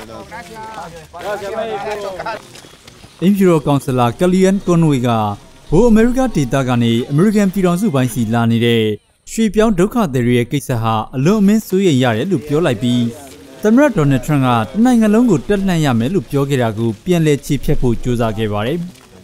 အင်ဖြူရောကောင်ဆလာကလီယန်ကွန်ဝေကဘိုးအမေရိကဒေသကနေအမေရိကန်ပြည်ထောင်စုပိုင်းစီလာနေတဲ့ရွှေပြောင်းဒုက္ခသည်တွေရဲ့ကိစ္စဟာအလွန်အမင်းစိုးရိမ်ရတယ်လို့ပြောလိုက်ပြီးသမ္မတဒေါ်နယ်ထရန့်ကတနိုင်ငံလုံးကိုတက်လှန့်ရမယ်လို့ပြောခဲ့တာကိုပြန်လည်ချေဖျက်ဖို့ကြိုးစားခဲ့ပါတယ်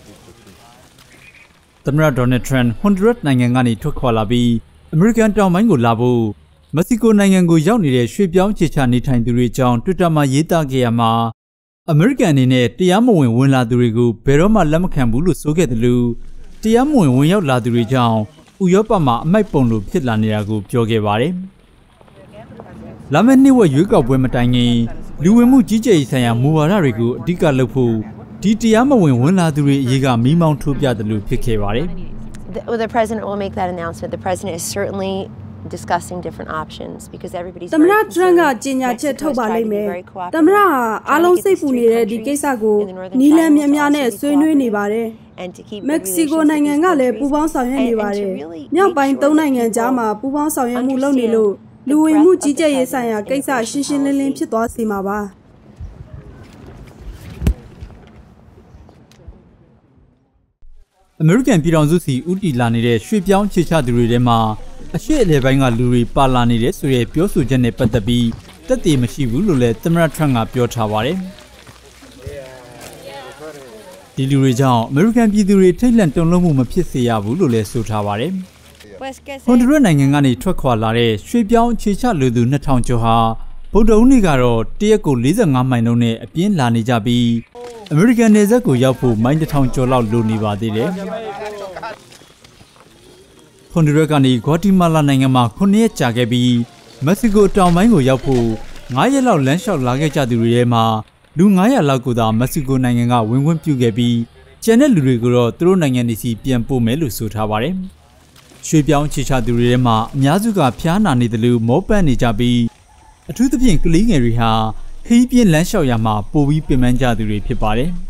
။သမ္မတဒေါ်နယ်ထရန့်ဟွန်ဒူရက်နိုင်ငံကနေထွက်ခွာလာပြီးအမေရိကန်တောင်ပိုင်းကိုလာဖို့မက္ကဆီကိုနိုင်ငံကိုရောက်နေတဲ့ရွှေပြောင်းခြေချနေထိုင်သူတွေအကြောင်း Twitter မှာရေးသားခဲ့ရမှာအမေရိကန်အနေနဲ့တရားမဝင်ဝင်လာသူတွေကိုဘယ်တော့မှလက်မခံဘူးလို့ဆိုခဲ့တယ်လို့တရားမဝင်ဝင်ရောက်လာသူတွေကြောင့်ဥရောပမှာအမိုက်ပုံလိုဖြစ်လာနေတာကိုပြောခဲ့ပါတယ်။လာမယ့်နှစ်ဝက်ရွေးကောက်ပွဲမတိုင်ခင်လူဝင်မှုကြီးကြပ်ရေးဆိုင်ရာမူဝါဒတွေကိုအဓိကလုပ်ဖို့ဒီတရားမဝင်ဝင်လာသူတွေအရေးကမိမောင်းထိုးပြတယ်လို့ဖြစ်ခဲ့ပါတယ် The president will make that announcement. The president is certainly discussing different options because everybody's သမ္မတထရန့်ကကြေညာချက်ထုတ်ပါလိမ့်မယ်။သမ္မတဟာအားလုံးစိတ်ပူနေတဲ့ဒီကိစ္စကိုနီလန်များများနဲ့ဆွေးနွေးနေပါတယ်။မက္ကဆီကိုနိုင်ငံကလည်းပူးပေါင်းဆောင်ရွက်နေပါတယ်။မြောက်ပိုင်း၃နိုင်ငံကြားမှာပူးပေါင်းဆောင်ရွက်မှုလုပ်နေလို့လူဝင်မှုကြီးကြပ်ရေးဆိုင်ရာကိစ္စရှင်းရှင်းလင်းလင်းဖြစ်သွားစေမှာပါ။အမေရိကန်ပြည်ထောင်စုစီဦးတည်လာနေတဲ့ရွှေပြောင်းခြေချသူတွေထဲမှာအရှေ့အလယ်ပိုင်းကလူတွေပါလာနေတဲ့ဆိုတဲ့ပြောဆိုချက်နဲ့ပတ်သက်ပြီးတက်တည်မရှိဘူးလို့လည်းသမ္မတထရန့်ကပြောထားပါတယ်။ဒီလူတွေကြောင့်အမေရိကန်ပြည်သူတွေထိတ်လန့်တုန်လှုပ်မှုမဖြစ်စေရဘူးလို့လည်းဆိုထားပါတယ်။ဟွန်ဒူရက်နိုင်ငံကနေထွက်ခွာလာတဲ့ရွှေပြောင်းခြေချလူသူ2000ကျော်ဟာဗုဒ္ဓဟူးနေ့ကတော့တရက်ကို45မိုင်နှုန်းနဲ့အပြင်းလာနေကြပြီးအမေရိကန်နယ်စပ်ကိုရောက်ဖို့မိုင်1000ကျော်လောက်လိုနေပါသေးတယ်။ဟွန်ဒူရက်ကနေဂွါတီမာလာနိုင်ငံမှာ9ရက်ကြာခဲ့ပြီးမက္ကဆီကိုတောင်ပိုင်းကိုရောက်ဖို့9ရက်လောက်လမ်းလျှောက်လာခဲ့ကြသူတွေထဲမှာလူ900လောက်ကိုသာမက္ကဆီကိုနိုင်ငံကဝင်ခွင့်ပြုခဲ့ပြီးကျန်တဲ့လူတွေကိုတော့သူတို့နိုင်ငံတွေစီပြန်ပို့မယ်လို့ဆိုထားပါတယ်။ရွှေပြောင်းခြေချသူတွေထဲမှာအများစုကဖျားနာနေတယ်လို့မောပန်းနေကြပြီးအထူးသဖြင့်ကလေးငယ်တွေဟာခရီးပြင်းလမ်းလျှောက်ရမှာပိုပြီးပင်ပန်းကြသူတွေဖြစ်ပါတယ်။